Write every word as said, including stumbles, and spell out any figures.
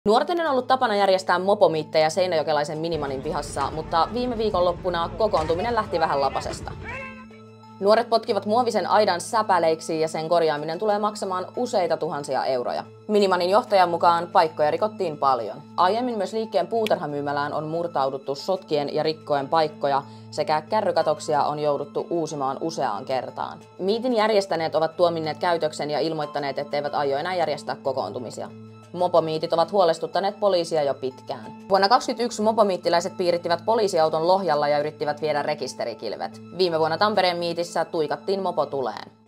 Nuorten on ollut tapana järjestää mopomiittejä seinäjokelaisen Minimanin pihassa, mutta viime viikonloppuna kokoontuminen lähti vähän lapasesta. Nuoret potkivat muovisen aidan säpäleiksi ja sen korjaaminen tulee maksamaan useita tuhansia euroja. Minimanin johtajan mukaan paikkoja rikottiin paljon. Aiemmin myös liikkeen puutarhamyymälään on murtauduttu sotkien ja rikkoen paikkoja sekä kärrykatoksia on jouduttu uusimaan useaan kertaan. Miitin järjestäneet ovat tuominneet käytöksen ja ilmoittaneet, etteivät aio enää järjestää kokoontumisia. Mopomiitit ovat huolestuttaneet poliisia jo pitkään. Vuonna kaksituhattakaksikymmentäyksi mopomiittiläiset piirittivät poliisiauton Lohjalla ja yrittivät viedä rekisterikilvet. Viime vuonna Tampereen miitissä tuikattiin mopo tuleen.